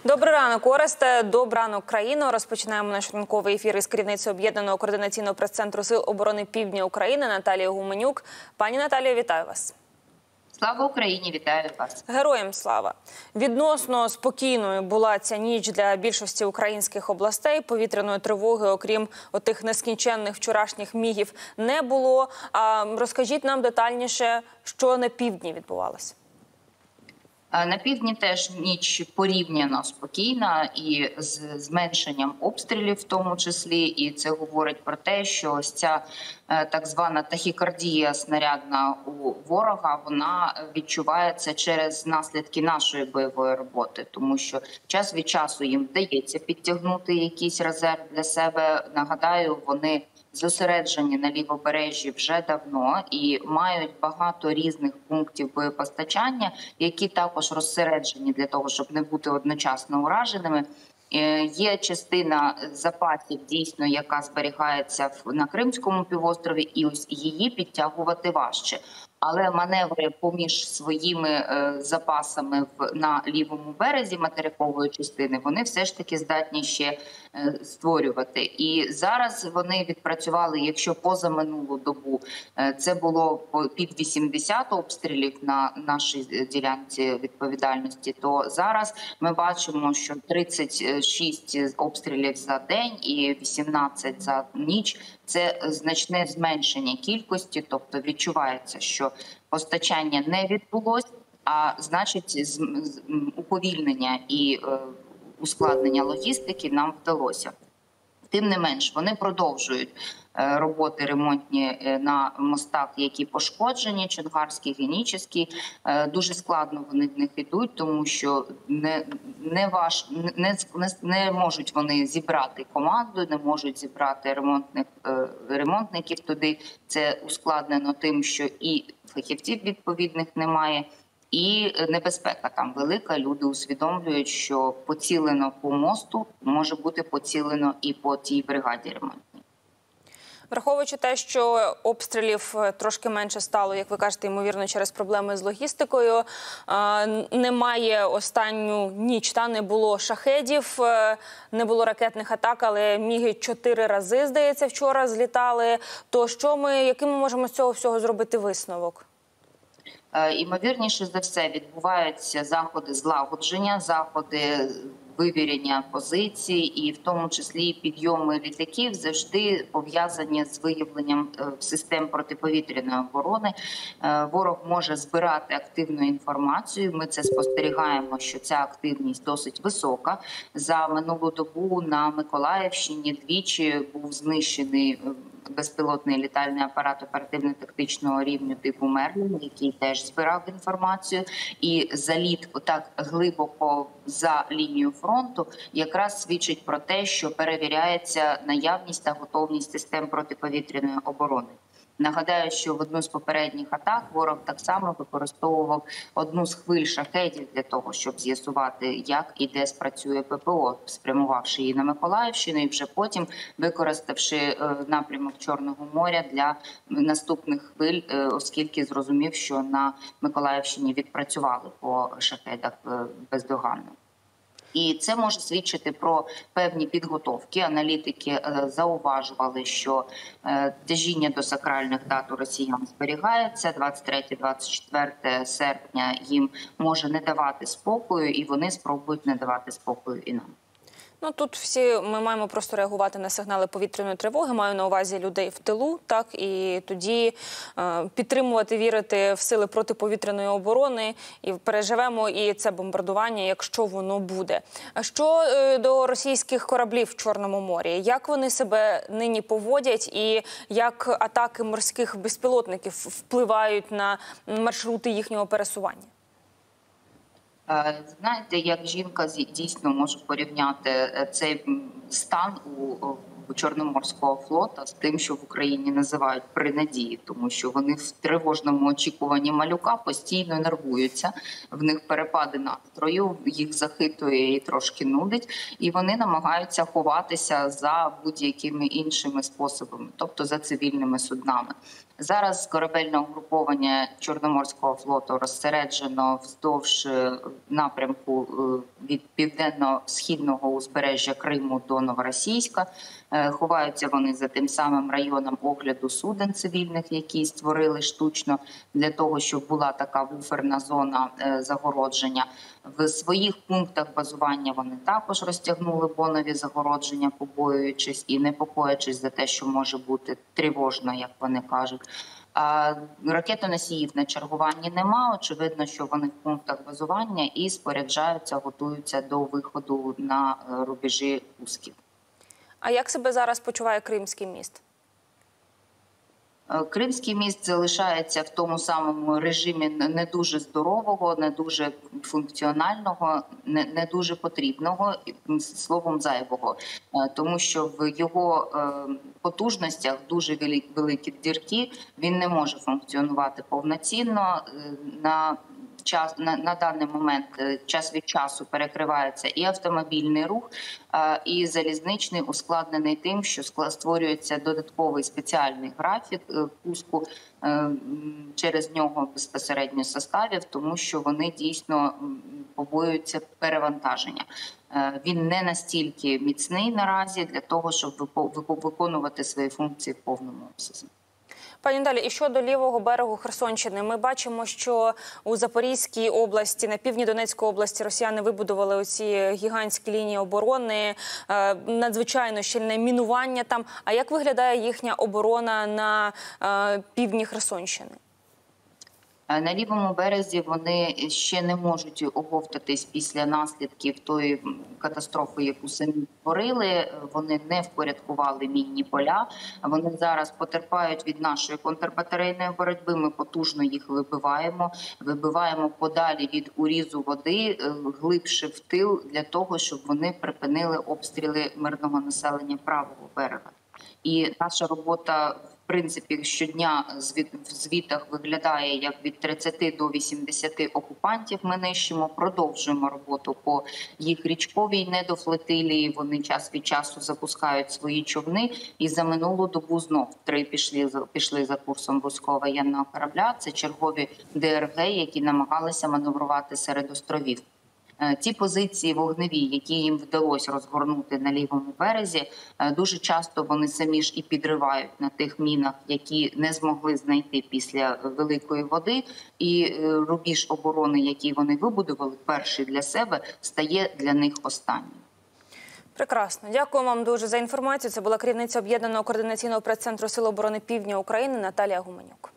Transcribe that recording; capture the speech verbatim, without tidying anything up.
Добрий ранок, Оресте. Добрий ранок, країно. Розпочинаємо наш ранковий ефір із керівницею Об'єднаного координаційного прес-центру Сил оборони Півдня України Наталією Гуменюк. Пані Наталіyo, вітаю вас. Слава Україні, вітаю вас. Героям слава. Відносно спокійною була ця ніч для більшості українських областей. Повітряної тривоги, окрім отих нескінченних вчорашніх мігів, не було. А розкажіть нам детальніше, що на півдні відбувалося. На півдні теж ніч порівняно спокійна і з зменшенням обстрілів в тому числі. І це говорить про те, що ось ця так звана тахікардія снарядна у ворога, вона відчувається через наслідки нашої бойової роботи. Тому що час від часу їм вдається підтягнути якийсь резерв для себе. Нагадаю, вони зосереджені на лівобережжі вже давно і мають багато різних пунктів боєпостачання, які також розсереджені для того, щоб не бути одночасно ураженими. Є частина запасів, дійсно, яка зберігається на Кримському півострові, і ось її підтягувати важче. Але маневри поміж своїми е, запасами в, на лівому березі материкової частини, вони все ж таки здатні ще е, створювати. І зараз вони відпрацювали, якщо поза минулу добу е, це було пів вісімдесят обстрілів на нашій ділянці відповідальності, то зараз ми бачимо, що тридцять шість обстрілів за день і вісімнадцять за ніч – це значне зменшення кількості, тобто відчувається, що постачання не відбулось, а значить уповільнення і е, ускладнення логістики нам вдалося. Тим не менш, вони продовжують е, роботи ремонтні на мостах, які пошкоджені, Чонгарський, Генічеський. Е, дуже складно вони в них йдуть, тому що не, не, важ, не, не, не можуть вони зібрати команду, не можуть зібрати ремонтних, е, ремонтників туди. Це ускладнено тим, що і фахівців відповідних немає, і небезпека там велика. Люди усвідомлюють, що поцілено по мосту може бути поцілено і по тій бригаді ремонтній. Враховуючи те, що обстрілів трошки менше стало, як ви кажете, ймовірно, через проблеми з логістикою, немає останню ніч, та не було шахедів, не було ракетних атак, але міги чотири рази, здається, вчора злітали. То що ми, який ми можемо з цього всього зробити висновок? Імовірніше за все відбуваються заходи злагодження, заходи вивірення позицій, і в тому числі підйоми літаків завжди пов'язані з виявленням систем протиповітряної оборони. Ворог може збирати активну інформацію. Ми це спостерігаємо, що ця активність досить висока. За минулу добу на Миколаївщині двічі був знищений безпілотний літальний апарат оперативно-тактичного рівню типу «Мерлін», який теж збирав інформацію. І заліт отак глибоко за лінію фронту якраз свідчить про те, що перевіряється наявність та готовність систем протиповітряної оборони. Нагадаю, що в одну з попередніх атак ворог так само використовував одну з хвиль шахедів для того, щоб з'ясувати, як і де спрацює ППО, спрямувавши її на Миколаївщину і вже потім використавши напрямок Чорного моря для наступних хвиль, оскільки зрозумів, що на Миколаївщині відпрацювали по шахедах бездоганно. І це може свідчити про певні підготовки. Аналітики зауважували, що тяжіння до сакральних дат у росіян зберігається. двадцять третє - двадцять четверте серпня їм може не давати спокою, і вони спробують не давати спокою і нам. Ну, тут всі ми маємо просто реагувати на сигнали повітряної тривоги, маю на увазі людей в тилу, так, і тоді е, підтримувати, вірити в сили протиповітряної оборони, і переживемо і це бомбардування, якщо воно буде. А що е, до російських кораблів в Чорному морі? Як вони себе нині поводять і як атаки морських безпілотників впливають на маршрути їхнього пересування? Знаєте, як жінка дійсно може порівняти цей стан у Чорноморського флота з тим, що в Україні називають при надії, тому що вони в тривожному очікуванні малюка постійно нервуються, в них перепади настрою, їх захитує і трошки нудить, і вони намагаються ховатися за будь-якими іншими способами, тобто за цивільними суднами. Зараз корабельне угруповання Чорноморського флоту розсереджено вздовж напрямку від південно-східного узбережжя Криму до Новоросійська. Ховаються вони за тим самим районом огляду суден цивільних, які створили штучно для того, щоб була така буферна зона загородження. В своїх пунктах базування вони також розтягнули бонові загородження, побоюючись і непокоячись за те, що може бути тривожно, як вони кажуть. А ракетоносіїв на чергуванні нема. Очевидно, що вони в пунктах базування і споряджаються, готуються до виходу на рубежі пусків. А як себе зараз почуває Кримський міст? Кримський міст залишається в тому самому режимі не дуже здорового, не дуже функціонального, не, не дуже потрібного, словом зайвого. Тому що в його потужностях дуже великі дірки, він не може функціонувати повноцінно. На Час на, на даний момент час від часу перекривається і автомобільний рух, і залізничний, ускладнений тим, що створюється додатковий спеціальний графік пуску через нього безпосередньо составів, тому що вони дійсно побоюються перевантаження. Він не настільки міцний наразі для того, щоб виконувати свої функції в повному обсязі. Пані Наталі, і щодо лівого берегу Херсонщини, ми бачимо, що у Запорізькій області, на півдні Донецької області росіяни вибудували оці гігантські лінії оборони, надзвичайно щільне мінування там. А як виглядає їхня оборона на півдні Херсонщини? На лівому березі вони ще не можуть оговтатись після наслідків тої катастрофи, яку самі створили. Вони не впорядкували мінні поля. Вони зараз потерпають від нашої контрбатарейної боротьби. Ми потужно їх вибиваємо. Вибиваємо подалі від урізу води, глибше в тил, для того, щоб вони припинили обстріли мирного населення правого берега. І наша робота, в принципі, щодня в звітах виглядає як від тридцяти до вісімдесяти окупантів ми нищимо. Продовжуємо роботу по їх річковій недофлотилії. Вони час від часу запускають свої човни. І за минулу добу знов три пішли, пішли за курсом руського воєнного корабля. Це чергові ДРГ, які намагалися маневрувати серед островів. Ті позиції вогневі, які їм вдалося розгорнути на лівому березі, дуже часто вони самі ж і підривають на тих мінах, які не змогли знайти після великої води. І рубіж оборони, який вони вибудували, перший для себе, стає для них останнім. Прекрасно. Дякую вам дуже за інформацію. Це була керівниця Об'єднаного координаційного прес-центру Сил оборони Півдня України Наталія Гуменюк.